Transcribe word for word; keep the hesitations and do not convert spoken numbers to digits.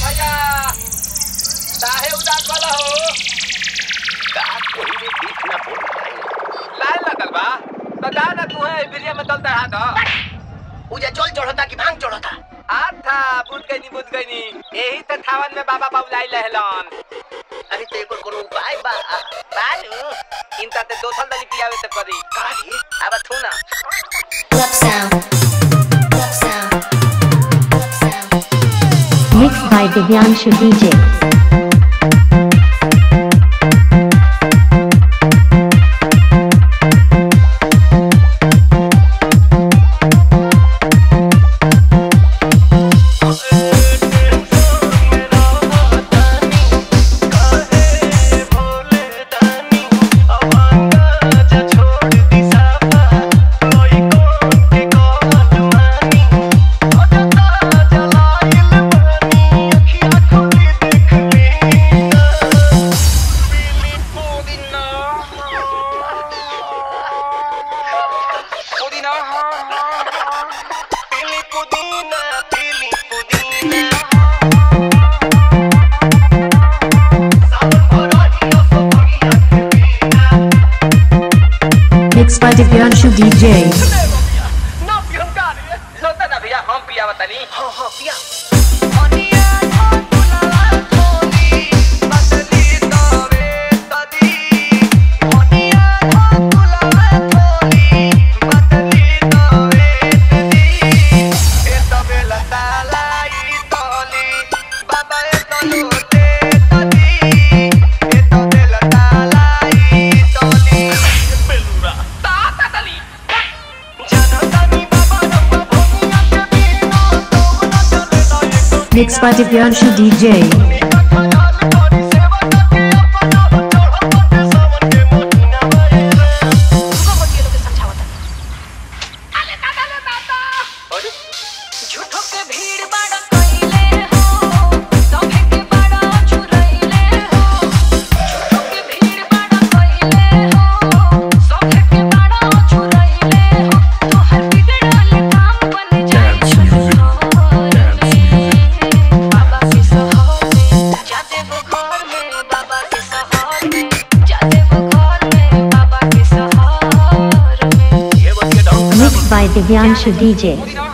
भैया काहे उदास वाला हो? का कोई भी बीच ना बोल पाए। लाइन लगल बा तो जा ना तू है बिरिया में दल चढ़ा दो। उजे जल चढ़ता कि भांग चढ़ता? आथा बुझ गई नी बुझ गई नी यही तो थावन में बाबा बाबुलाई लहलन। अरे तो एको कोनो उपाय बा बानू इनता ते दोसल दली पियावे ते करी काहे अब थू ना Club sound. Club sound. Club sound. Mixed by Divyanshu D J. Mixed by Divyanshu D J. ना पियन का रे लोता ना भैया हम पिया बतानी हां हां पिया Mixed by Divyanshu D J. Mixed by Divyanshu D J.